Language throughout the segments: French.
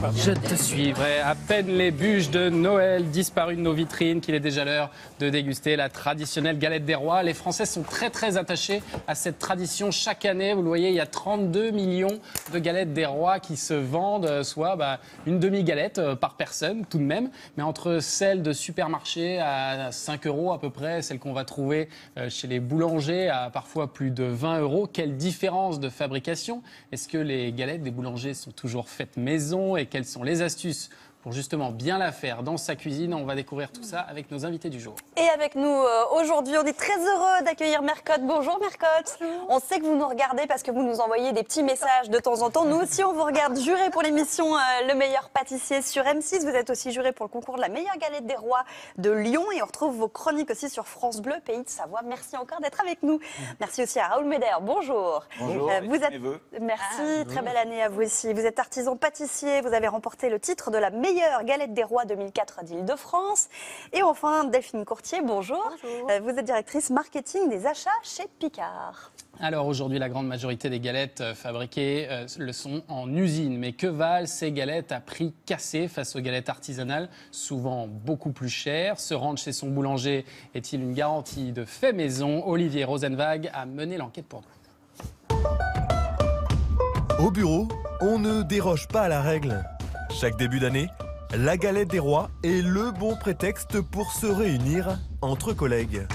Je te suivrai. À peine les bûches de Noël disparues de nos vitrines qu'il est déjà l'heure de déguster la traditionnelle galette des rois. Les Français sont très attachés à cette tradition. Chaque année, vous le voyez, il y a 32 millions de galettes des rois qui se vendent, soit une demi-galette par personne tout de même. Mais entre celles de supermarché à 5 € à peu près, celles qu'on va trouver chez les boulangers à parfois plus de 20 €, quelle différence de fabrication? Est-ce que les galettes des boulangers sont toujours faites maison et quelles sont les astuces pour justement bien la faire dans sa cuisine? On va découvrir tout ça avec nos invités du jour. Et avec nous aujourd'hui, on est très heureux d'accueillir Mercotte. Bonjour Mercotte. On sait que vous nous regardez parce que vous nous envoyez des petits messages de temps en temps. Nous aussi, on vous regarde juré pour l'émission Le meilleur pâtissier sur M6. Vous êtes aussi juré pour le concours de la meilleure galette des rois de Lyon. Et on retrouve vos chroniques aussi sur France Bleu, Pays de Savoie. Merci encore d'être avec nous. Merci aussi à Raoul Meder. Bonjour. Bonjour. Vous êtes... Merci. Très belle année à vous aussi. Vous êtes artisan pâtissier. Vous avez remporté le titre de la meilleure galette des rois 2004 d'Île-de-France. Et enfin, Delphine Courtier, bonjour. Bonjour. Vous êtes directrice marketing des achats chez Picard. Alors aujourd'hui, la grande majorité des galettes fabriquées le sont en usine. Mais que valent ces galettes à prix cassé face aux galettes artisanales, souvent beaucoup plus chères? Se rendre chez son boulanger est-il une garantie de fait maison? Olivier Rosenwag a mené l'enquête pour nous. Au bureau, on ne déroge pas à la règle. Chaque début d'année, la galette des rois est le bon prétexte pour se réunir entre collègues.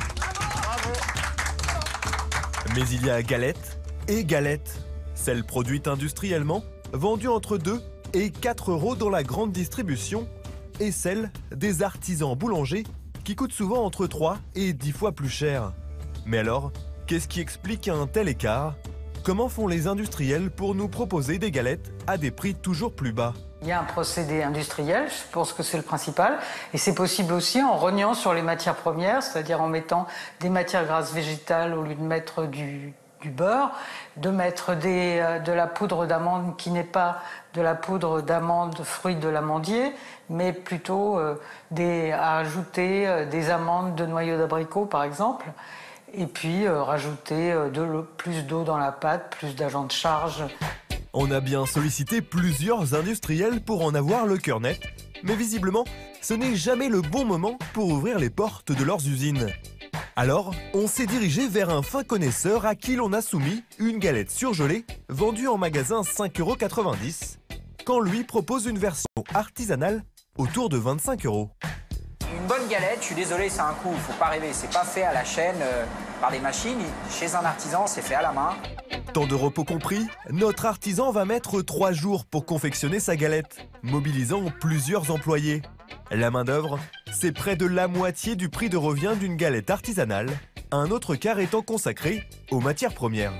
Mais il y a galette et galette. Celle produite industriellement, vendue entre 2 et 4 € dans la grande distribution, et celle des artisans boulangers qui coûte souvent entre 3 et 10 fois plus cher. Mais alors, qu'est-ce qui explique un tel écart? Comment font les industriels pour nous proposer des galettes à des prix toujours plus bas? Il y a un procédé industriel, je pense que c'est le principal, et c'est possible aussi en rognant sur les matières premières, c'est-à-dire en mettant des matières grasses végétales au lieu de mettre du beurre, de mettre de la poudre d'amande qui n'est pas de la poudre d'amande fruit de l'amandier, mais plutôt à ajouter des amandes de noyaux d'abricot par exemple, et puis rajouter plus d'eau dans la pâte, plus d'agents de charge. On a bien sollicité plusieurs industriels pour en avoir le cœur net, mais visiblement, ce n'est jamais le bon moment pour ouvrir les portes de leurs usines. Alors, on s'est dirigé vers un fin connaisseur à qui l'on a soumis une galette surgelée vendue en magasin 5,90 €, quand lui propose une version artisanale autour de 25 €. Une bonne galette, je suis désolé, c'est un coût, faut pas rêver. C'est pas fait à la chaîne par des machines. Chez un artisan, c'est fait à la main. Temps de repos compris, notre artisan va mettre 3 jours pour confectionner sa galette, mobilisant plusieurs employés. La main-d'œuvre, c'est près de la moitié du prix de revient d'une galette artisanale, un autre quart étant consacré aux matières premières.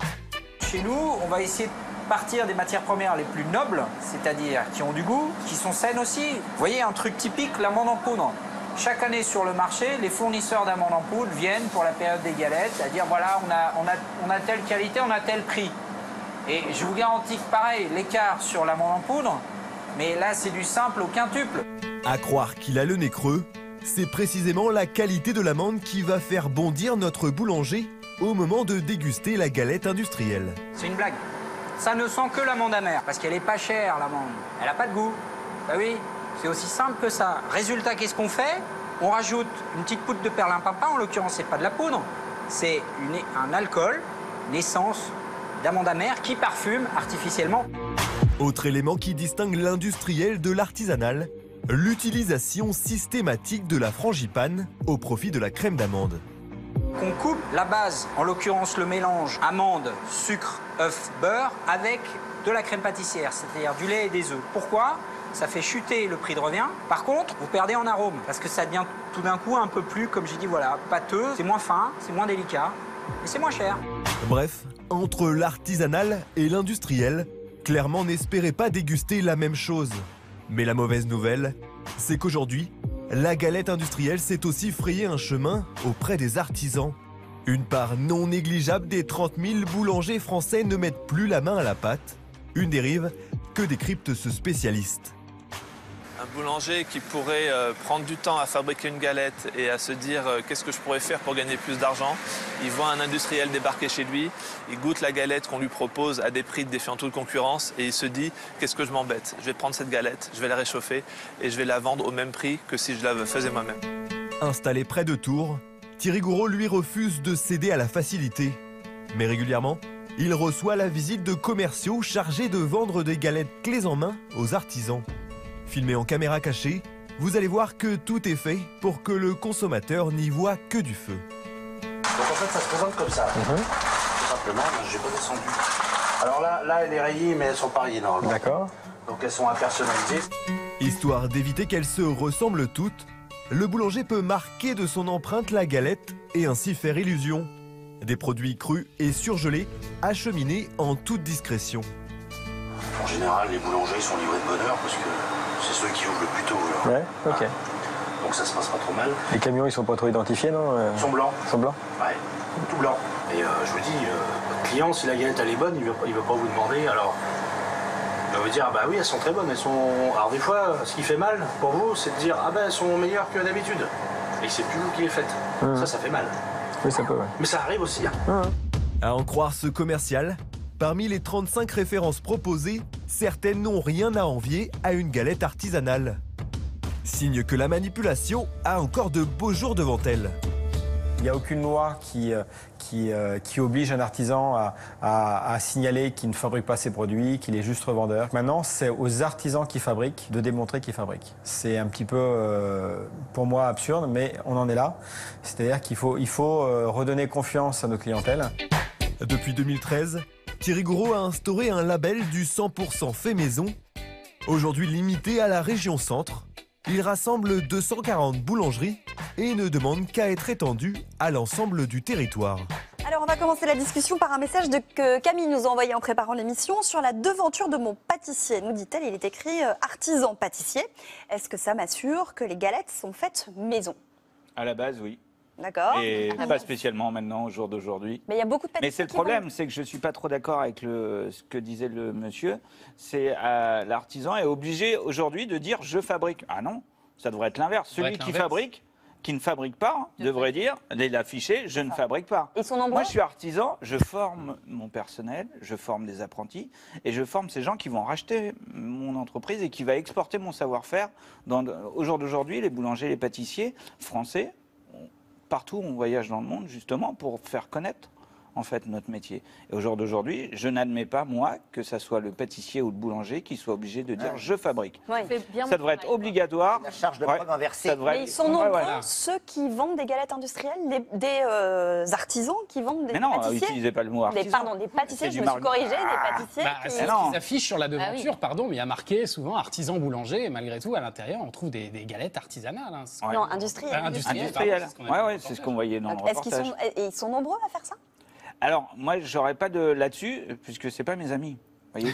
Chez nous, on va essayer de partir des matières premières les plus nobles, c'est-à-dire qui ont du goût, qui sont saines aussi. Vous voyez, un truc typique, l'amande en poudre. Chaque année sur le marché, les fournisseurs d'amandes en poudre viennent pour la période des galettes à dire voilà, on a telle qualité, on a tel prix. Et je vous garantis que pareil, l'écart sur l'amande en poudre, mais là c'est du simple au quintuple. À croire qu'il a le nez creux, c'est précisément la qualité de l'amande qui va faire bondir notre boulanger au moment de déguster la galette industrielle. C'est une blague. Ça ne sent que l'amande amère, parce qu'elle est pas chère l'amande. Elle n'a pas de goût. Bah oui. C'est aussi simple que ça. Résultat, qu'est-ce qu'on fait? On rajoute une petite poudre de perlimpinpin, en l'occurrence, c'est pas de la poudre, c'est un alcool, une essence d'amande amère qui parfume artificiellement. Autre élément qui distingue l'industriel de l'artisanal, l'utilisation systématique de la frangipane au profit de la crème d'amande. Qu'on coupe la base, en l'occurrence le mélange amande, sucre, œuf, beurre, avec de la crème pâtissière, c'est-à-dire du lait et des œufs. Pourquoi? Ça fait chuter le prix de revient. Par contre, vous perdez en arôme, parce que ça devient tout d'un coup un peu plus, comme j'ai dit, voilà, pâteux, c'est moins fin, c'est moins délicat, et c'est moins cher. Bref, entre l'artisanal et l'industriel, clairement n'espérez pas déguster la même chose. Mais la mauvaise nouvelle, c'est qu'aujourd'hui, la galette industrielle s'est aussi frayé un chemin auprès des artisans. Une part non négligeable des 30 000 boulangers français ne mettent plus la main à la pâte. Une dérive que décrypte ce spécialiste. Un boulanger qui pourrait prendre du temps à fabriquer une galette et à se dire qu'est-ce que je pourrais faire pour gagner plus d'argent. Il voit un industriel débarquer chez lui, il goûte la galette qu'on lui propose à des prix défiant toute concurrence et il se dit qu'est-ce que je m'embête. Je vais prendre cette galette, je vais la réchauffer et je vais la vendre au même prix que si je la faisais moi-même. Installé près de Tours, Thierry Gouraud lui refuse de céder à la facilité. Mais régulièrement, il reçoit la visite de commerciaux chargés de vendre des galettes clés en main aux artisans. Filmé en caméra cachée, vous allez voir que tout est fait pour que le consommateur n'y voit que du feu. Donc en fait ça se présente comme ça. Tout simplement, j'ai pas descendu. Alors là elle est rayée mais elles sont pas rayées normalement. D'accord. Donc elles sont impersonnalisées. Histoire d'éviter qu'elles se ressemblent toutes, le boulanger peut marquer de son empreinte la galette et ainsi faire illusion. Des produits crus et surgelés, acheminés en toute discrétion. En général les boulangers sont livrés de bonne heure parce que c'est ceux qui ouvrent le plus tôt. Là. Ouais, ok. Donc ça se passe pas trop mal. Les camions, ils sont pas trop identifiés, non Ils sont blancs. Ils sont blancs. Ouais, tout blanc. Et je vous dis, votre client, si la galette elle est bonne, il va pas vous demander. Alors, il va vous dire, bah oui, elles sont très bonnes. Elles sont. Alors des fois, ce qui fait mal pour vous, c'est de dire, ah ben elles sont meilleures que d'habitude. Et c'est plus vous qui les faites. Ça fait mal. Oui, ça peut, ouais. Mais ça arrive aussi. Hein. À en croire ce commercial, parmi les 35 références proposées, certaines n'ont rien à envier à une galette artisanale. Signe que la manipulation a encore de beaux jours devant elle. Il n'y a aucune loi qui oblige un artisan à signaler qu'il ne fabrique pas ses produits, qu'il est juste revendeur. Maintenant, c'est aux artisans qui fabriquent de démontrer qu'ils fabriquent. C'est un petit peu, pour moi, absurde, mais on en est là. C'est-à-dire qu'il faut redonner confiance à nos clientèles. Depuis 2013, Thierry Gouraud a instauré un label du 100% fait maison. Aujourd'hui limité à la région centre, il rassemble 240 boulangeries et ne demande qu'à être étendu à l'ensemble du territoire. Alors on va commencer la discussion par un message que Camille nous a envoyé en préparant l'émission sur la devanture de mon pâtissier. Nous dit-elle, il est écrit artisan pâtissier. Est-ce que ça m'assure que les galettes sont faites maison? À la base, oui. D'accord. Et pas spécialement maintenant, au jour d'aujourd'hui. Mais il y a beaucoup de pâtissiers. Mais c'est le problème, c'est que je ne suis pas trop d'accord avec ce que disait le monsieur. C'est l'artisan est obligé aujourd'hui de dire je fabrique. Ah non, ça devrait être l'inverse. Celui qui fabrique, qui ne fabrique pas, devrait dire, l'afficher, je ne fabrique pas. Ils sont nombreux. Moi, je suis artisan, je forme mon personnel, je forme des apprentis et je forme ces gens qui vont racheter mon entreprise et qui va exporter mon savoir-faire. Au jour d'aujourd'hui, les boulangers, les pâtissiers français, partout on voyage dans le monde justement pour faire connaître en fait notre métier. Et au jour d'aujourd'hui, je n'admets pas moi que ça soit le pâtissier ou le boulanger qui soit obligé de dire je fabrique. Ça devrait être obligatoire. La charge de preuve inversée. Mais ils sont nombreux ceux qui vendent des galettes industrielles, des artisans qui vendent des pâtissiers. Mais non, n'utilisez pas le mot artisan. Pardon, des pâtissiers, je me suis corrigée, des pâtissiers. C'est ce qu'ils affichent sur la devanture, pardon, mais il y a marqué souvent artisan boulanger et malgré tout, à l'intérieur, on trouve des galettes artisanales. Hein. Non, industrielles. Industrielles. Oui, c'est ce qu'on voyait dans le reportage. Et ils sont nombreux à faire ça? Alors, moi, j'aurais pas de là-dessus, puisque c'est pas mes amis. Voyez.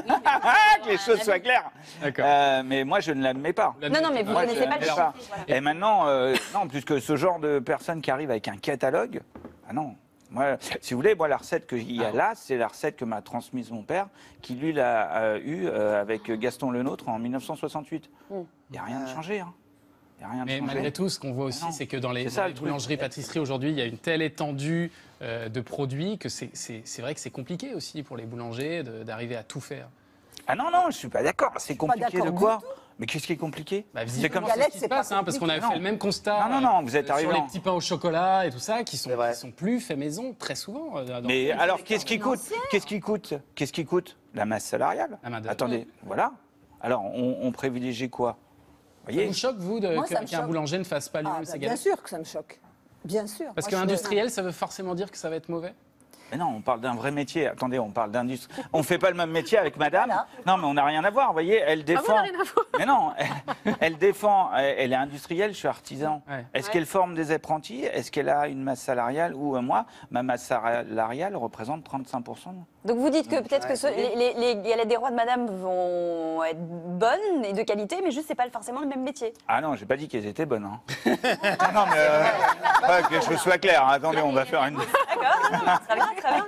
Que les choses soient claires. Mais moi, je ne l'admets pas. Non, mais vous ne connaissez pas le chiffre. Et maintenant, non, puisque ce genre de personnes qui arrivent avec un catalogue, ah non. Moi, si vous voulez, moi, la recette qu'il y a là, c'est la recette que m'a transmise mon père, qui lui l'a eue avec Gaston Lenôtre en 1968. Il n'y a rien de changé, hein. Mais malgré tout, ce qu'on voit aussi, c'est que dans les boulangeries, pâtisseries aujourd'hui, il y a une telle étendue de produits que c'est vrai que c'est compliqué aussi pour les boulangers d'arriver à tout faire. Ah non, je ne suis pas d'accord. C'est compliqué de quoi? Mais qu'est-ce qui est compliqué? C'est comme ça qui se passe, parce qu'on avait fait le même constat vous êtes arrivé sur les petits pains au chocolat et tout ça, qui sont plus faits maison très souvent. Mais alors, qu'est-ce qui coûte? Qu'est-ce qui coûte? La masse salariale. Attendez, voilà. Alors, on privilégie quoi? Ça vous choque, vous, qu'un boulanger ne fasse pas lui-même ses galettes? Bien sûr que ça me choque. Bien sûr. Parce qu'industriel, ça veut forcément dire que ça va être mauvais? Mais non, on parle d'un vrai métier. Attendez, on parle d'industrie. On ne fait pas le même métier avec madame. Voilà. Non, mais on n'a rien à voir, vous voyez. Elle défend. Ah, rien à voir. Mais non, elle défend. Elle est industrielle, je suis artisan. Est-ce qu'elle forme des apprentis? Est-ce qu'elle a une masse salariale? Ou moi, ma masse salariale représente 35%. Donc vous dites que peut-être que les galettes des rois de madame vont être bonnes et de qualité, mais juste c'est pas forcément le même métier. Ah non, j'ai pas dit qu'elles étaient bonnes. Hein. Non, mais que je sois clair. Attendez, on va faire une. D'accord, très bien.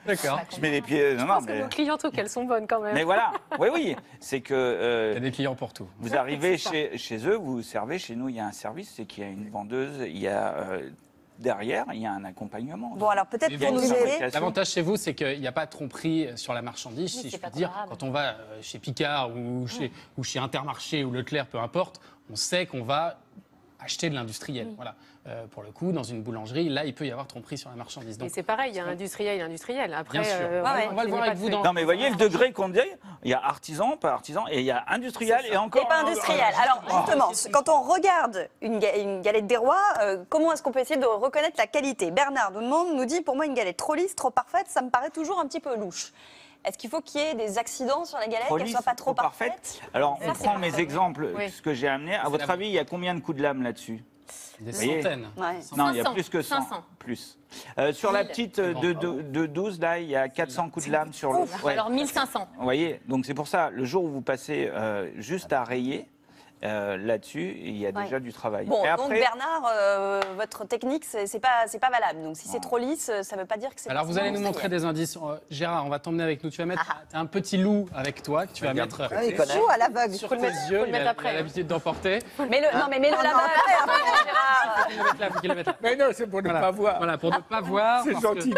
D'accord. Je mets les pieds. Je pense que nos clients trouvent qu'elles sont bonnes quand même. Mais voilà, oui. C'est que. Il y a des clients pour tout. Vous arrivez chez eux, vous servez. Chez nous, il y a un service, c'est qu'il y a une vendeuse, il y a. Derrière, il y a un accompagnement. Bon, alors peut-être pour nous aider. L'avantage chez vous, c'est qu'il n'y a pas de tromperie sur la marchandise, si je puis dire. Quand on va chez Picard ou chez Intermarché ou Leclerc, peu importe, on sait qu'on va acheter de l'industriel. Voilà. Pour le coup, dans une boulangerie, là, il peut y avoir tromperie sur la marchandise. Donc, et c'est pareil, il y a industriel et industriel. Après, bien sûr. On va le voir avec vous dans... Non, mais voyez le degré qu'on dit. Il y a artisan, pas artisan, et il y a industriel et encore... Et pas industriel. Alors, justement, quand on regarde une galette des rois, comment est-ce qu'on peut essayer de reconnaître la qualité? Bernard nous dit, pour moi, une galette trop lisse, trop parfaite, ça me paraît toujours un petit peu louche. Est-ce qu'il faut qu'il y ait des accidents sur la galette, qu'elle ne soit pas trop parfaite? Alors, on prend mes exemples, ce que j'ai amené. À votre avis, il y a combien de coups de lame là-dessus? Des centaines. Non, il y a plus que 100. 500. Plus. Sur la petite de 12, là, il y a 400 coups de lame sur le... Ouais. Alors 1500. Vous voyez, donc c'est pour ça, le jour où vous passez juste à rayer, là-dessus, il y a déjà du travail. Bon, et après... donc Bernard, votre technique, c'est pas valable. Donc si c'est trop lisse, ça ne veut pas dire que c'est... Alors vous allez nous montrer des indices. Gérard, on va t'emmener avec nous. Tu vas mettre un petit loup avec toi que tu vas mettre chaud à l'aveugle. sur tes yeux. Il a l'habitude d'emporter. Mais mets-le là-bas après, Gérard. Faut qu'il le mette là. Mais non, c'est pour ne pas voir. Voilà, pour ne pas voir. C'est gentil.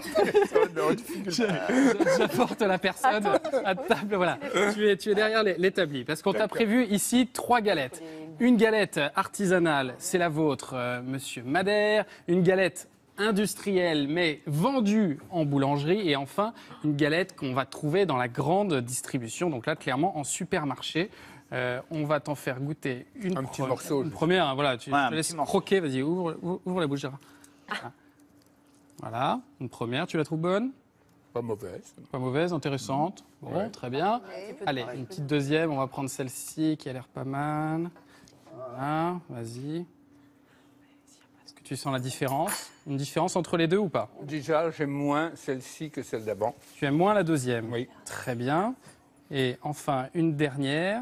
J'apporte la personne à table. Voilà, tu es derrière l'établi. Parce qu'on t'a prévu ici 3 galettes. Une galette artisanale, c'est la vôtre, monsieur Madère. Une galette industrielle, mais vendue en boulangerie. Et enfin, une galette qu'on va trouver dans la grande distribution. Donc là, clairement, en supermarché. On va t'en faire goûter une petit morceau. Une première, hein, voilà, tu te laisses croquer. Vas-y, ouvre la bouche, Gérard. Voilà, une première. Tu la trouves bonne? Pas mauvaise. Pas mauvaise, intéressante. Bon, ouais. Très bien. Allez, une petite deuxième. On va prendre celle-ci qui a l'air pas mal. Voilà, vas-y. Est-ce que tu sens la différence? Une différence entre les deux ou pas? Déjà, j'aime moins celle-ci que celle d'avant. Tu aimes moins la deuxième? Oui. Très bien. Et enfin, une dernière.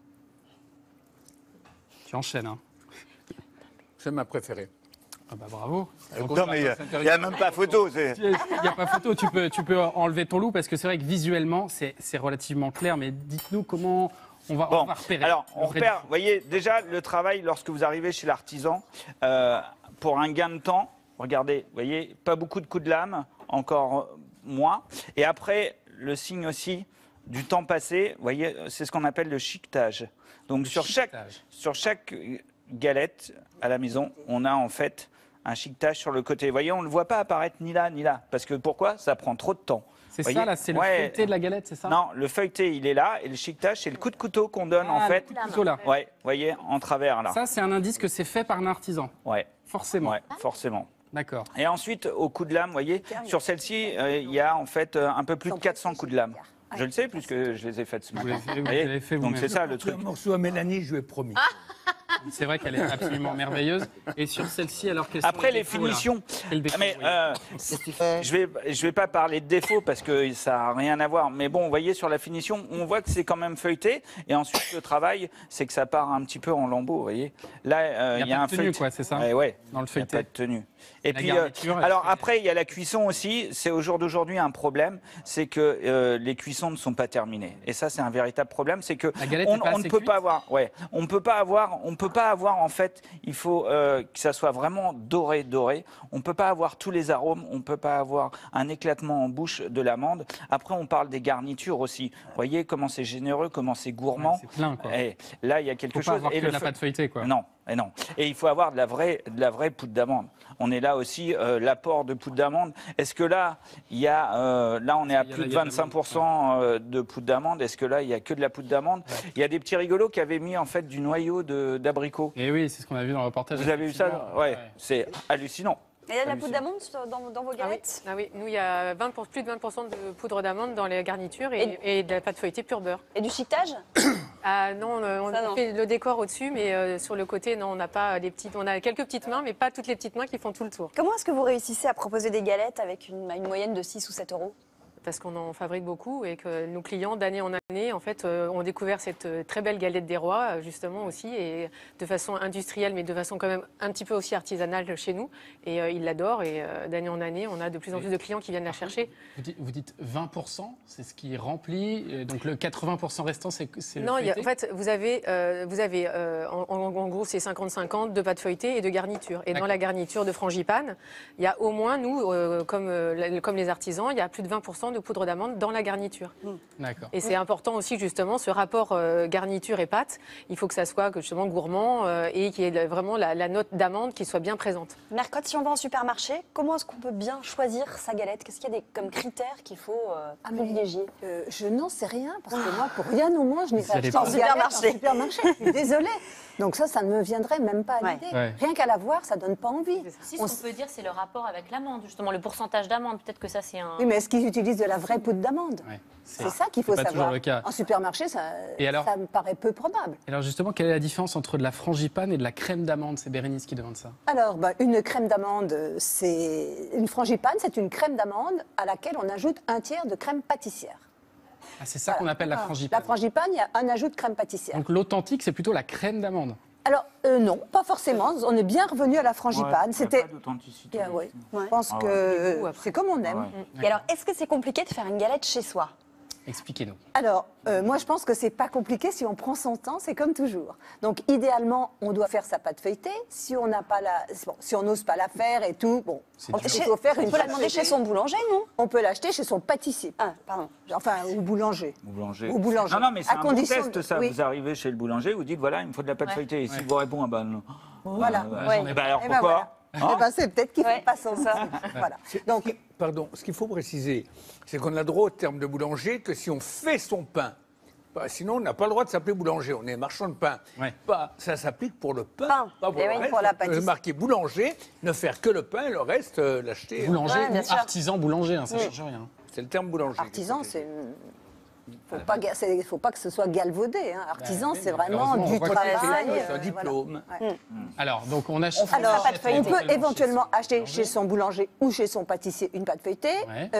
Tu enchaînes, hein? C'est ma préférée. Ah bah bravo. Non, mais il n'y a même pas photo. Il n'y a pas photo, tu peux enlever ton loup parce que c'est vrai que visuellement, c'est relativement clair. Mais dites-nous comment on va repérer. Alors, on repère, vous voyez, déjà, le travail, lorsque vous arrivez chez l'artisan, pour un gain de temps, regardez, vous voyez, pas beaucoup de coups de lame, encore moins. Et après, le signe aussi du temps passé, vous voyez, c'est ce qu'on appelle le chiquetage. Donc, sur chaque galette à la maison, on a en fait un chiquetage sur le côté. Vous voyez, on ne le voit pas apparaître ni là, ni là. Parce que pourquoi? Ça prend trop de temps. C'est ça, là, c'est le feuilleté de la galette, c'est ça? Non, le feuilleté, il est là. Et le chiquetage, c'est le coup de couteau qu'on donne, en fait. Le couteau, là. Ouais, vous voyez, en travers, là. Ça, c'est un indice que c'est fait par un artisan. Ouais. Forcément. Ouais, forcément. D'accord. Et ensuite, au coup de lame, vous voyez, sur celle-ci, il y a en fait un peu plus de 400 coups de lame. Je le sais, puisque je les ai faites ce matin. Vous l'avez fait donc c'est ça le truc. Un morceau à Mélanie, je lui ai promis. C'est vrai qu'elle est absolument merveilleuse. Et sur celle-ci, alors quelles après sont les finitions, mais je vais pas parler de défauts parce que ça n'a rien à voir. Mais bon, vous voyez sur la finition, on voit que c'est quand même feuilleté. Et ensuite le travail, c'est que ça part un petit peu en lambeaux. Vous voyez. Là, il y a un tenue, quoi, c'est ça? Ouais, dans le feuilleté. Il n'y a pas de tenue. Et la puis, garniture, alors après, il y a la cuisson aussi. C'est au jour d'aujourd'hui un problème, c'est que les cuissons ne sont pas terminées. Et ça, c'est un véritable problème, c'est que on ne peut pas avoir. Ouais, on peut pas avoir en fait. Il faut que ça soit vraiment doré. On peut pas avoir tous les arômes. On peut pas avoir un éclatement en bouche de l'amande. Après, on parle des garnitures aussi. Vous voyez comment c'est généreux, comment c'est gourmand. Ouais, c'est plein, quoi. Et là, il y a quelque chose. Pas avoir que de la pâte feuilletée, quoi. Non. Et non. Et il faut avoir de la vraie poudre d'amande. On est là aussi, l'apport de poudre d'amande. Est-ce que là, il y a, là on est à plus de 25% de poudre d'amande. Est-ce que là, il n'y a que de la poudre d'amande? Il y a des petits rigolos qui avaient mis en fait du noyau d'abricot. Et oui, c'est ce qu'on a vu dans le reportage. Vous avez vu ça? Ouais. C'est hallucinant. Et il y a de la poudre d'amande dans vos galettes? Ah oui, nous, il y a plus de 20% de poudre d'amande dans les garnitures et de la pâte feuilletée pure beurre. Et du chiquetage? Ah non, on fait le décor au-dessus, mais sur le côté, non, on n'a pas les petites. On a quelques petites mains, mais pas toutes les petites mains qui font tout le tour. Comment est-ce que vous réussissez à proposer des galettes avec une moyenne de 6 ou 7 euros? Parce qu'on en fabrique beaucoup et que nos clients, d'année en année, En fait, ont découvert cette très belle galette des rois, justement aussi, et de façon industrielle, mais de façon quand même un petit peu aussi artisanale chez nous. Et ils l'adorent. Et d'année en année, on a de plus en plus de clients qui viennent la chercher. Vous dites 20%, c'est ce qui remplit. Donc le 80% restant, c'est le Non, feuilleté. en fait, vous avez en gros, c'est 50-50 de pâte feuilletée et de garniture. Et dans la garniture de frangipane, il y a au moins, nous, comme les artisans, il y a plus de 20% de poudre d'amande dans la garniture. D'accord. Et c'est important aussi, justement, ce rapport garniture et pâte. Il faut que ça soit justement gourmand et qu'il y ait vraiment la note d'amande qui soit bien présente. Mercotte, si on va en supermarché, comment est-ce qu'on peut bien choisir sa galette? Qu'est-ce qu'il y a comme critères qu'il faut privilégier? Je n'en sais rien, parce que moi, pour rien au moins, je n'ai pas acheté en en supermarché. supermarché. Je suis désolée. Donc ça ne me viendrait même pas à l'idée. Ouais. Rien qu'à la voir, ça donne pas envie. Si, ce qu'on peut dire, c'est le rapport avec l'amande, justement, le pourcentage d'amande. Peut-être que ça, c'est un... Oui, mais est-ce qu'ils utilisent de la vraie poudre d'amande? Ouais. C'est ça qu'il faut pas savoir. toujours le cas. En supermarché, ça me paraît peu probable. Et alors justement, quelle est la différence entre de la frangipane et de la crème d'amande? C'est Bérénice qui demande ça. Alors, une crème d'amande, c'est une frangipane, c'est une crème d'amande à laquelle on ajoute un tiers de crème pâtissière. Ah, c'est ça qu'on appelle la frangipane. La frangipane, il y a un ajout de crème pâtissière. Donc l'authentique, c'est plutôt la crème d'amande. Alors, non, pas forcément. On est bien revenu à la frangipane. C'était... Ouais. Je pense que c'est comme on aime. Et alors, est-ce que c'est compliqué de faire une galette chez soi? Expliquez-nous. Alors, moi, je pense que c'est pas compliqué si on prend son temps, c'est comme toujours. Donc, idéalement, on doit faire sa pâte feuilletée. Si on n'a pas si on n'ose pas la faire et tout, bon, il faut faire une. On peut la demander chez son boulanger, non? On peut l'acheter chez son pâtissier. Ah, pardon. Enfin, ou boulanger. Ou boulanger. Non, mais c'est à un condition bon test, ça. Oui. Vous arrivez chez le boulanger, vous dites, voilà, il me faut de la pâte feuilletée. Et s'il vous répond, ah ben non. Voilà. Alors pourquoi c'est peut-être qu'il ne fait pas son ça. Voilà. Donc, pardon, ce qu'il faut préciser, c'est qu'on a le droit au terme de boulanger que si on fait son pain. Sinon, on n'a pas le droit de s'appeler boulanger, on est marchand de pain. Ça s'applique pour le pain, pas pour le reste. Pour la pâtisserie. Marquer boulanger, ne faire que le pain, le reste, l'acheter. Boulanger ou artisan boulanger, ça ne change rien. C'est le terme boulanger. Artisan, c'est... Faut pas que ce soit galvaudé. Hein. Artisan, c'est vraiment du travail. C'est un diplôme. Alors, donc on achète. Alors, on peut éventuellement acheter chez son boulanger ou chez son pâtissier une pâte feuilletée.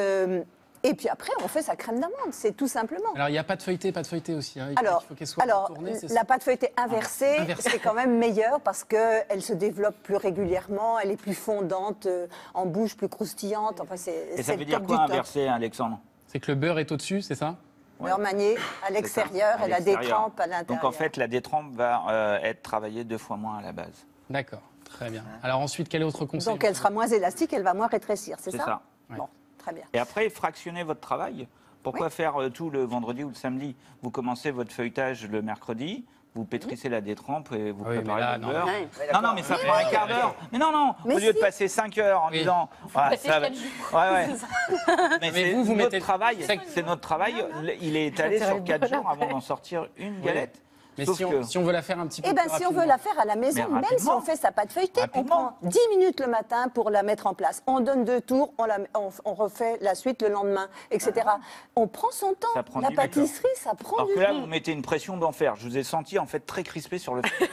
Et puis après, on fait sa crème d'amande, c'est tout simplement. Alors, il n'y a pas de feuilleté aussi. Hein. Alors, il faut qu'elle soit tournée, la pâte feuilletée inversée, c'est quand même meilleur parce qu'elle se développe plus régulièrement, elle est plus fondante en bouche, plus croustillante. Enfin, et ça veut dire quoi inversé, Alexandre? C'est que le beurre est au-dessus, c'est ça? Beurre manié à l'extérieur et la détrempe à l'intérieur. Donc en fait, la détrempe va être travaillée 2 fois moins à la base. D'accord, très bien. Alors ensuite, quel autre conseil? Donc elle sera moins élastique, elle va moins rétrécir, c'est ça? Bon, très bien. Et après, fractionnez votre travail. Pourquoi faire tout le vendredi ou le samedi? Vous commencez votre feuilletage le mercredi, vous pétrissez la détrempe et vous préparez le beurre. Non, mais ça prend un quart d'heure. Mais non, au lieu de passer 5 heures en disant... ça va... Mais c'est notre travail. C'est notre travail. Il est étalé sur 4 jours avant d'en sortir une galette. Mais si on veut la faire un petit peu plus rapidement. Si on veut la faire à la maison, même si on fait sa pâte feuilletée, on prend 10 minutes le matin pour la mettre en place. On donne 2 tours, on refait la suite le lendemain, etc. On prend son temps. La pâtisserie, ça prend du temps. Alors que là, vous mettez une pression d'enfer. Je vous ai senti en fait très crispé sur le fait.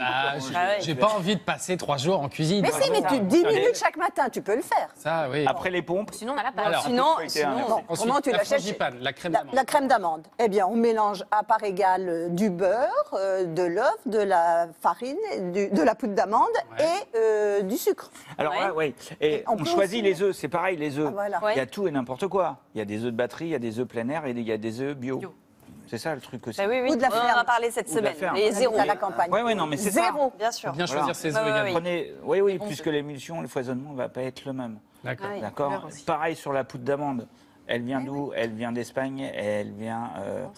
J'ai pas envie de passer 3 jours en cuisine. Mais si, mais 10 minutes chaque matin, tu peux le faire. Ça, oui. Après les pompes. Sinon, on n'a pas. Sinon, comment tu l'achètes? La crème d'amande. La crème d'amande. Eh bien, on mélange à part égale du beurre, de l'œuf, de la farine, de la poudre d'amande et du sucre. Alors et on choisit les œufs, c'est pareil les œufs. Il y a tout et n'importe quoi. Il y a des œufs de batterie, il y a des œufs plein air et il y a des œufs bio. C'est ça le truc aussi. Ou de la ferme. On en a parlé cette semaine. Et zéro à la campagne. Oui, non, mais c'est zéro, bien sûr. Faut bien choisir ses œufs également. Oui, puisque l'émulsion, le foisonnement ne va pas être le même. D'accord. Pareil sur la poudre d'amande. Elle vient d'où? Elle vient d'Espagne, elle vient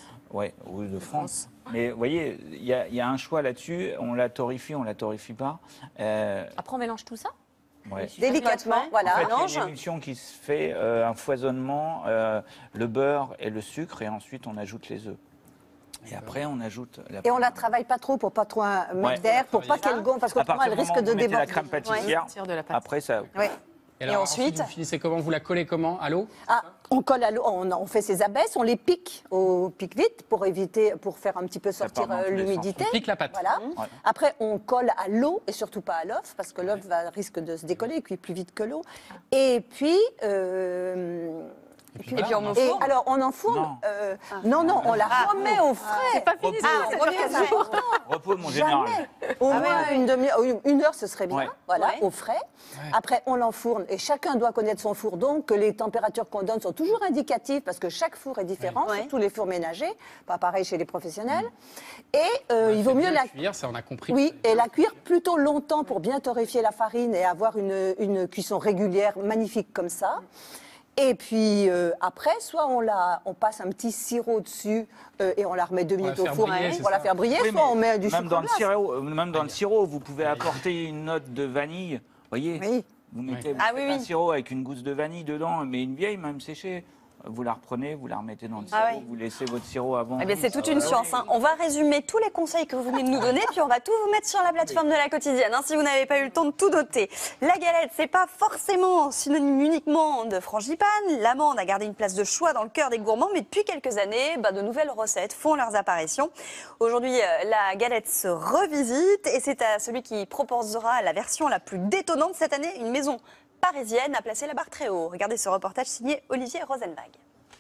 ou de France. Mais vous voyez, il y a un choix là-dessus. On la torrifie, on la torrifie pas. Après, on mélange tout ça? Délicatement, voilà. En fait, il y a une émulsion qui se fait, un foisonnement, le beurre et le sucre, et ensuite on ajoute les œufs. Et après, on ajoute la... Et on la travaille pas trop pour pas trop mettre d'air, pour pas qu'elle gonfle, parce qu'autrement elle risque de déborder. La crème pâtissière, après ça... Et ensuite, vous finissez comment? Vous la collez comment? À l'eau? On colle à l'eau, on fait ses abaisses, on les pique au pique-vite pour faire un petit peu sortir l'humidité. On pique la pâte. Voilà. Après, on colle à l'eau et surtout pas à l'œuf, parce que l'œuf risque de se décoller, il cuit plus vite que l'eau. Et puis, Et puis on enfourne. Alors on enfourne. Non, on la remet au frais. C'est pas fini. C'est important. Repos, mon général. Au moins une demi-heure, une heure, ce serait bien. Ouais. Voilà, au frais. Après, on l'enfourne et chacun doit connaître son four. Donc, les températures qu'on donne sont toujours indicatives parce que chaque four est différent, surtout les fours ménagers. Pas pareil chez les professionnels. Et il vaut mieux la cuire, ça on a compris. Oui, et la cuire plutôt longtemps pour bien torréfier la farine et avoir une cuisson régulière, magnifique comme ça. Et puis après, soit on passe un petit sirop dessus et on la remet 2 minutes au four pour la faire briller, soit on met du sucre glace. Même dans le sirop, vous pouvez apporter une note de vanille. Vous voyez, vous mettez un sirop avec une gousse de vanille dedans, mais une vieille, même séchée. Vous la reprenez, vous la remettez dans le sirop, vous laissez votre sirop avant. Eh bien, c'est toute une science. On va résumer tous les conseils que vous venez de nous donner, puis on va tout vous mettre sur la plateforme de la quotidienne, si vous n'avez pas eu le temps de tout noter. La galette, c'est pas forcément synonyme uniquement de frangipane. L'amande a gardé une place de choix dans le cœur des gourmands, mais depuis quelques années, de nouvelles recettes font leurs apparitions. Aujourd'hui, la galette se revisite et c'est à celui qui proposera la version la plus détonnante cette année, une maison parisienne a placé la barre très haut. Regardez ce reportage signé Olivier Rosenbach.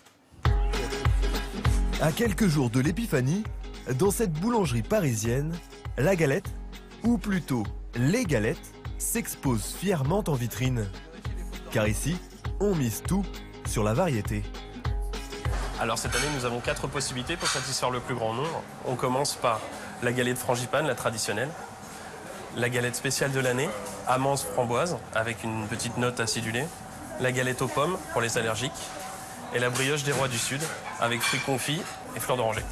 À quelques jours de l'épiphanie, dans cette boulangerie parisienne, la galette, ou plutôt les galettes, s'exposent fièrement en vitrine. Car ici, on mise tout sur la variété. Alors cette année, nous avons 4 possibilités pour satisfaire le plus grand nombre. On commence par la galette frangipane, la traditionnelle. La galette spéciale de l'année, amande framboise, avec une petite note acidulée. La galette aux pommes, pour les allergiques. Et la brioche des rois du Sud, avec fruits confits et fleurs d'oranger.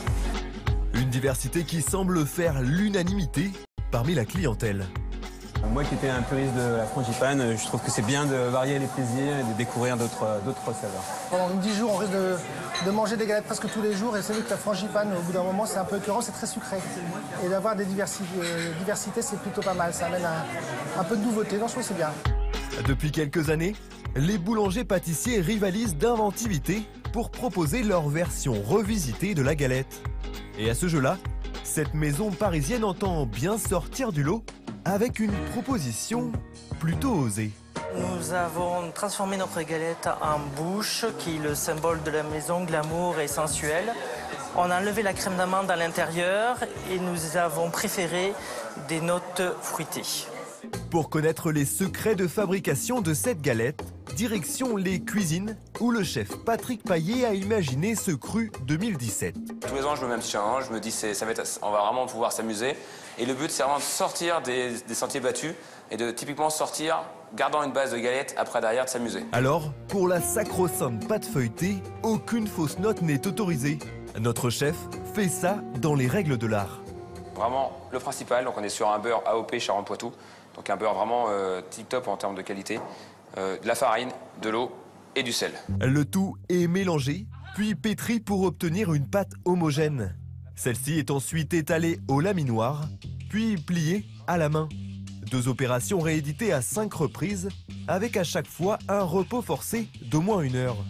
Une diversité qui semble faire l'unanimité parmi la clientèle. Moi qui étais un puriste de la frangipane, je trouve que c'est bien de varier les plaisirs et de découvrir d'autres saveurs. Pendant 10 jours, on risque de manger des galettes presque tous les jours et c'est vrai que la frangipane, au bout d'un moment, c'est un peu écœurant, c'est très sucré. Et d'avoir des diversités, c'est plutôt pas mal, ça amène un peu de nouveauté, donc je trouve que c'est bien. Depuis quelques années, les boulangers-pâtissiers rivalisent d'inventivité pour proposer leur version revisitée de la galette. Et à ce jeu-là, cette maison parisienne entend bien sortir du lot avec une proposition plutôt osée. Nous avons transformé notre galette en bouche, qui est le symbole de la maison, glamour et sensuel. On a enlevé la crème d'amande à l'intérieur et nous avons préféré des notes fruitées. Pour connaître les secrets de fabrication de cette galette, direction les cuisines où le chef Patrick Paillet a imaginé ce cru 2017. Tous les ans, je me mets un petit challenge, je me dis on va vraiment pouvoir s'amuser. Et le but, c'est vraiment de sortir des sentiers battus et de typiquement sortir, gardant une base de galette, après derrière de s'amuser. Alors, pour la sacro-sainte pâte feuilletée, aucune fausse note n'est autorisée. Notre chef fait ça dans les règles de l'art. Vraiment le principal, donc on est sur un beurre AOP Charentes-Poitou, donc un beurre vraiment tip-top en termes de qualité, de la farine, de l'eau et du sel. Le tout est mélangé, puis pétri pour obtenir une pâte homogène. Celle-ci est ensuite étalée au laminoir, puis pliée à la main. 2 opérations rééditées à 5 reprises, avec à chaque fois un repos forcé d'au moins 1 heure.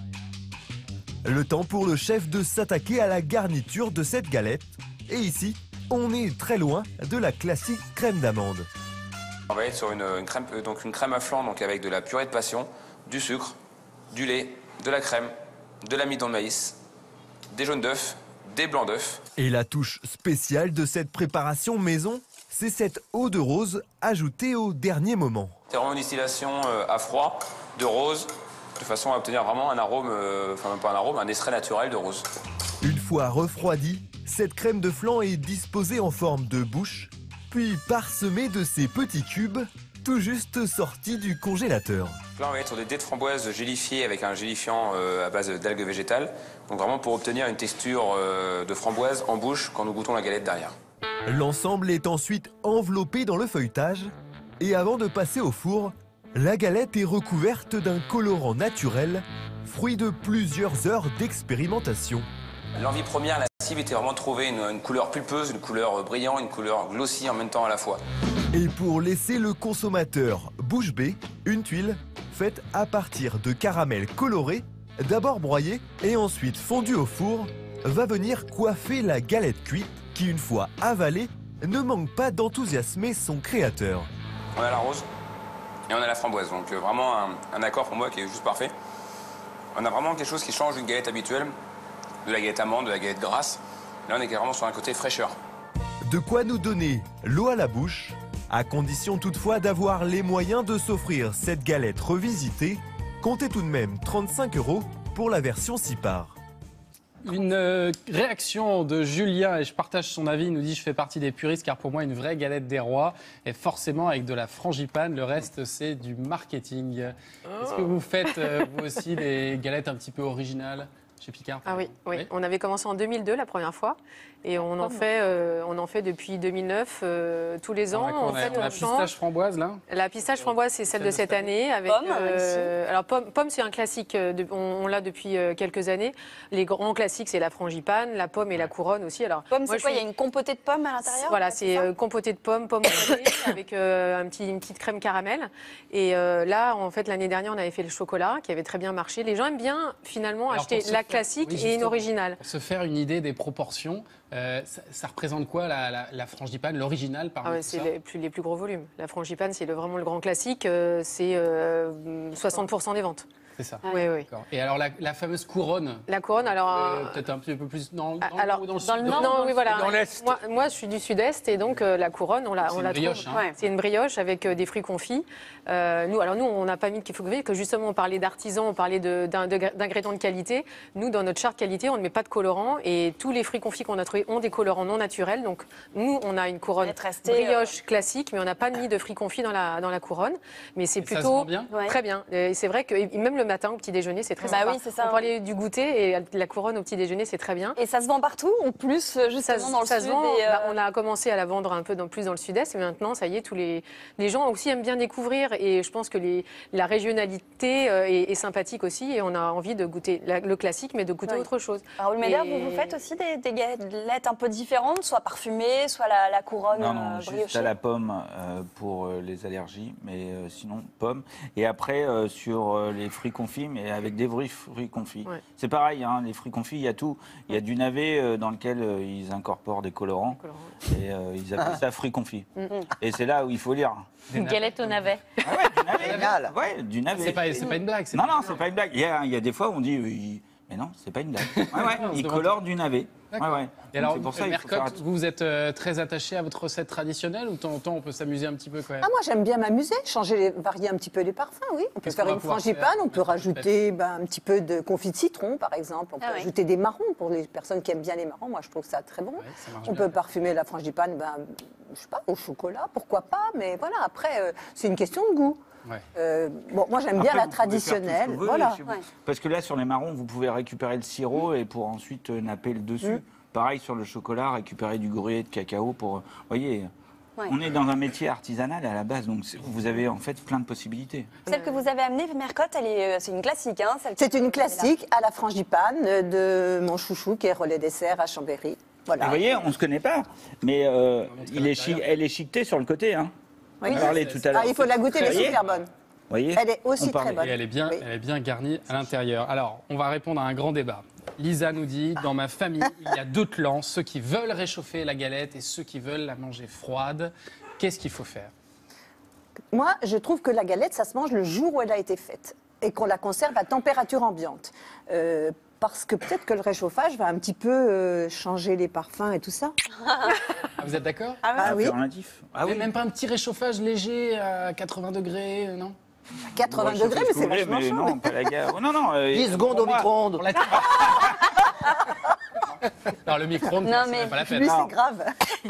Le temps pour le chef de s'attaquer à la garniture de cette galette. Et ici, on est très loin de la classique crème d'amande. On va être sur une crème à flan, donc avec de la purée de passion, du sucre, du lait, de la crème, de l'amidon de maïs, des jaunes d'œufs, des blancs d'œufs. Et la touche spéciale de cette préparation maison, c'est cette eau de rose ajoutée au dernier moment. C'est vraiment une distillation à froid de rose, de façon à obtenir vraiment un arôme, enfin même pas un arôme, un extrait naturel de rose. Une fois refroidie, cette crème de flan est disposée en forme de bouche, puis parsemée de ces petits cubes, tout juste sortis du congélateur. Là, on va être sur des dés de framboise gélifiées avec un gélifiant à base d'algues végétales. Donc vraiment pour obtenir une texture de framboise en bouche quand nous goûtons la galette derrière. L'ensemble est ensuite enveloppé dans le feuilletage et avant de passer au four, la galette est recouverte d'un colorant naturel, fruit de plusieurs heures d'expérimentation. L'envie première, la cible était vraiment de trouver une couleur pulpeuse, une couleur brillante, une couleur glossy en même temps à la fois. Et pour laisser le consommateur bouche bée, une tuile faite à partir de caramel coloré, d'abord broyé et ensuite fondu au four, va venir coiffer la galette cuite qui, une fois avalée, ne manque pas d'enthousiasmer son créateur. On a la rose et on a la framboise, donc vraiment un accord pour moi qui est juste parfait. On a vraiment quelque chose qui change d'une galette habituelle, de la galette amande, de la galette grasse. Là, on est vraiment sur un côté fraîcheur. De quoi nous donner l'eau à la bouche, à condition toutefois d'avoir les moyens de s'offrir cette galette revisitée. Comptez tout de même 35 € pour la version 6 parts. Une réaction de Julien, et je partage son avis, il nous dit « Je fais partie des puristes car pour moi une vraie galette des rois est forcément avec de la frangipane, le reste c'est du marketing ». Est-ce que vous faites vous aussi des galettes un petit peu originales chez Picard? Ah oui, oui, on avait commencé en 2002 la première fois et on en fait depuis 2009 tous les ans. On a la pistache framboise là. La pistache framboise c'est celle de cette année avec alors pomme c'est un classique, on l'a depuis quelques années. Les grands classiques c'est la frangipane, la pomme et la couronne aussi. Alors pomme c'est quoi? Il y a une compotée de pommes à l'intérieur? Voilà, c'est compotée de pommes au pâté avec une petite crème caramel. Et là en fait l'année dernière on avait fait le chocolat qui avait très bien marché. Les gens aiment bien finalement acheter la classique et une originale. Pour se faire une idée des proportions, ça représente quoi la frangipane, l'original parmi tout ça? C'est les plus gros volumes. La frangipane, c'est vraiment le grand classique, c'est 60% des ventes. C'est ça. Oui, oui. Et alors la fameuse couronne? La couronne, alors peut-être un petit peu plus dans le alors, nord ou dans le sud? nord? Non, oui, voilà. Dans l'est. Moi, je suis du sud-est et donc la couronne, on la trouve. C'est une brioche avec des fruits confits. Nous, on n'a pas mis de fruits confits, que justement, on parlait d'artisans, on parlait d'ingrédients de qualité. Nous, dans notre charte qualité, on ne met pas de colorant et tous les fruits confits qu'on a trouvés ont des colorants non naturels. Donc, nous, on a une couronne brioche classique, mais on n'a pas mis de fruits confits dans la couronne. Mais c'est plutôt ça se vend bien? Très bien. Et c'est vrai que même le matin, au petit déjeuner, c'est très sympa. Oui, c'est ça. On parlait du goûter et la couronne au petit déjeuner, c'est très bien. Et ça se vend partout ou plus justement dans le sud? On a commencé à la vendre un peu plus dans le sud-est et maintenant, ça y est, tous les gens aussi aiment bien découvrir et je pense que la régionalité est sympathique aussi et on a envie de goûter le classique mais de goûter autre chose. Raoul Médard, vous faites aussi des galettes un peu différentes, soit parfumées, soit la couronne briochée? Juste à la pomme pour les allergies, mais sinon pomme. Et après sur les fruits confits, mais avec des vrais fruits confits. Ouais. C'est pareil, hein, les fruits confits, il y a tout. Il y a du navet dans lequel ils incorporent des colorants. Et ils appellent ça fruits confits. Et c'est là où il faut lire. Une galette au navet. Ah ouais, du navet. Ouais, du navet. C'est pas une blague. Non, c'est pas une blague. Il y a des fois où on dit, mais non, c'est pas une blague. Ils colorent du navet. Et alors, Mercotte, vous êtes très attaché à votre recette traditionnelle ou de temps en temps on peut s'amuser un petit peu quand même? Moi j'aime bien m'amuser, varier un petit peu les parfums, oui. On peut faire une frangipane, on peut rajouter un petit peu de confit de citron par exemple, on peut ajouter des marrons pour les personnes qui aiment bien les marrons, moi je trouve ça très bon. On peut parfumer la frangipane, je sais pas, au chocolat, pourquoi pas, mais voilà, après c'est une question de goût. Moi j'aime bien la traditionnelle. Voilà. Parce que là sur les marrons, vous pouvez récupérer le sirop et pour ensuite napper le dessus. Pareil sur le chocolat, récupérer du gruyère de cacao pour. Vous voyez, on est dans un métier artisanal à la base, donc vous avez en fait plein de possibilités. Celle que vous avez amenée, Mercotte, c'est une classique. Hein, c'est une classique à la frangipane de mon chouchou qui est Relais Dessert à Chambéry. Voilà. Vous voyez, on ne se connaît pas, mais elle est chiquetée sur le côté. Hein. Oui, on parlait tout à l'heure. Il faut la goûter, elle est super bonne. Voyez, elle est aussi très bonne. Et elle est bien garnie à l'intérieur. Alors, on va répondre à un grand débat. Lisa nous dit, dans ma famille, il y a deux clans, ceux qui veulent réchauffer la galette et ceux qui veulent la manger froide. Qu'est-ce qu'il faut faire? Moi, je trouve que la galette, ça se mange le jour où elle a été faite et qu'on la conserve à température ambiante. Parce que peut-être que le réchauffage va un petit peu changer les parfums et tout ça. Vous êtes d'accord? Oui. Même pas un petit réchauffage léger à 80 degrés, non? 80 degrés, mais c'est vachement chaud. Non, pas la gare. Non, 10 secondes au micro-ondes. Alors le micro-ondes, c'est pas la peine. Lui, c'est grave.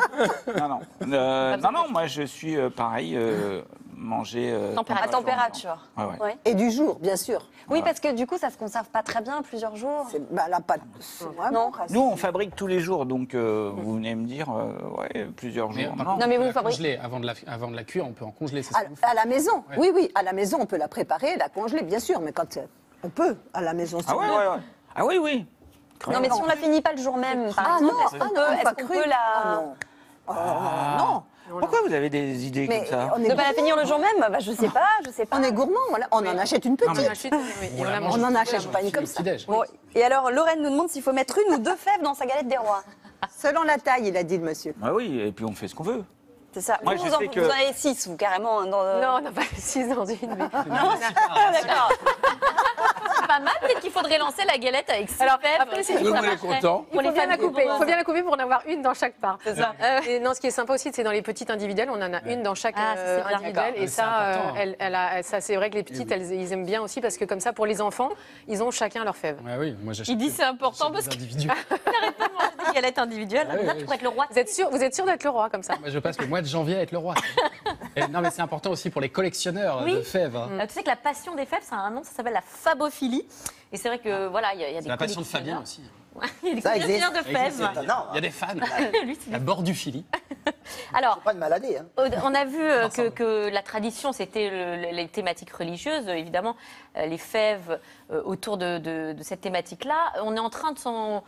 Non, moi je suis pareil, manger... à température. Et du jour, bien sûr. Oui, parce que du coup, ça se conserve pas très bien plusieurs jours. Nous, on fabrique tous les jours, donc vous venez me dire, plusieurs jours. Non, mais vous fabriquez... Avant de la cuire, on peut en congeler, c'est à la maison, oui, à la maison, on peut la préparer, la congeler, bien sûr, mais quand on peut, à la maison. Ah oui. Non, mais si on la finit pas le jour même, par exemple, est-ce qu'on peut la... Non. Pourquoi vous avez des idées comme ça? Ne pas la finir le jour même? Je sais pas. On est gourmand, voilà. On en achète une petite. On n'en achète pas une comme ça. Et alors, Lorraine nous demande s'il faut mettre une ou deux fèves dans sa galette des rois. Selon la taille, il a dit le monsieur. Oui, et puis on fait ce qu'on veut. C'est ça. Moi, vous en avez 6, vous, carrément. Non, on n'a pas 6 dans une. Non, d'accord. C'est pas mal, mais qu'il faut faudrait lancer la galette avec 6 Alors, fèves. après, c'est Tout le monde est content. Il faut bien la couper. Il faut bien la couper pour en avoir une dans chaque part. C'est ça. Et non, ce qui est sympa aussi, c'est dans les petites individuelles, on en a une dans chaque individuelle. Et ça, ça c'est vrai que les petites, ils aiment bien aussi parce que comme ça, pour les enfants, ils ont chacun leur fève. Ouais, oui, moi j'achète. Il dit c'est important parce qu'il n'arrête pas de manger des galettes individuelles. Là, tu pourrais être le roi. Vous êtes sûr d'être le roi comme ça? Moi je passe le mois de janvier à être le roi. Et non, mais c'est important aussi pour les collectionneurs de fèves. Hein. Tu sais que la passion des fèves, ça a un nom, ça s'appelle la fabophilie. Et c'est vrai que voilà, il y a des la passion de Fabien aussi. Il y a des collectionneurs de fèves. Il y a des fans. La borduphilie. Alors, pas une maladie. Hein. On a vu que la tradition, c'était les thématiques religieuses, évidemment, les fèves autour de cette thématique-là. On est en train de s'en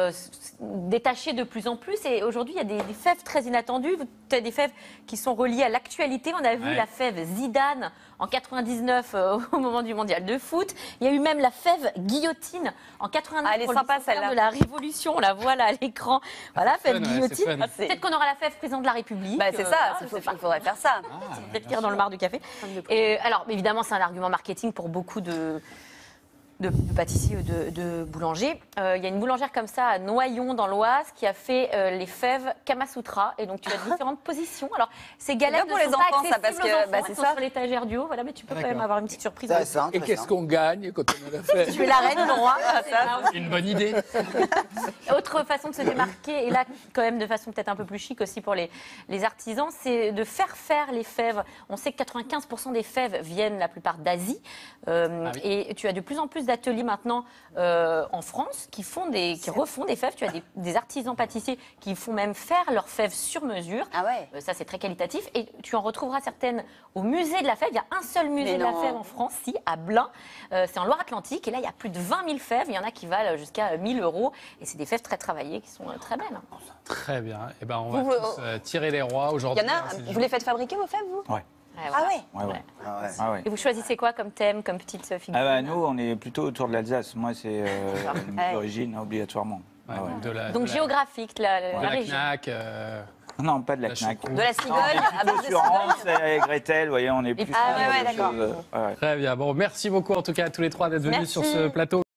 détacher de plus en plus. Et aujourd'hui, il y a des fèves très inattendues. Tu as des fèves qui sont reliées à l'actualité. On a vu la fève Zidane en 99 au moment du mondial de foot. Il y a eu même la fève guillotine en 89 elle est pour sympa, le centenaire celle-là. de la Révolution. On la voit là à l'écran. Voilà, fève fun, guillotine. ouais, Peut-être qu'on aura la fève président de la République. Bah, c'est ça, il faudrait faire ça. Peut-être tirer dans le mar du café. Et alors, évidemment, c'est un argument marketing pour beaucoup de pâtissiers ou de boulangers. Il y a une boulangère comme ça à Noyon dans l'Oise qui a fait les fèves Kamasutra. Et donc tu as différentes positions. Alors ces galettes pour ne les sont enfants, pas ça, parce accessibles que, aux enfants, bah, elles c'est sont ça. sur l'étagère du haut. Voilà, mais tu peux quand même avoir une petite surprise. Et qu'est-ce qu'on gagne quand on a la fève? Tu es la reine ou le roi. Une bonne idée. Autre façon de se démarquer, et là quand même de façon peut-être un peu plus chic aussi pour les artisans, c'est de faire les fèves. On sait que 95% des fèves viennent la plupart d'Asie. Et tu as de plus en plus d'ateliers maintenant en France qui refont des fèves. Tu as des artisans pâtissiers qui font même faire leurs fèves sur mesure. Ah ouais. Ça, c'est très qualitatif. Et tu en retrouveras certaines au musée de la fève. Il y a un seul musée de la fève en France, à Blain. C'est en Loire-Atlantique. Et là, il y a plus de 20 000 fèves. Il y en a qui valent jusqu'à 1 000 €. Et c'est des fèves très travaillées qui sont très belles. Très bien. Et ben, on va tous tirer les rois aujourd'hui. Il y en a, vous les faites fabriquer vos fèves, vous? Ouais. Ah ouais. Ouais. Et vous choisissez quoi comme thème, comme petite figure? Nous, on est plutôt autour de l'Alsace. Moi, c'est d'origine, obligatoirement. Donc géographique, la région. Knack, Non, pas de la Knack. De la cigogne. Plutôt sur Hans et Gretel, vous voyez, on est plus... Ah ouais, d'accord. Très bien. Bon, merci beaucoup en tout cas à tous les trois d'être venus sur ce plateau.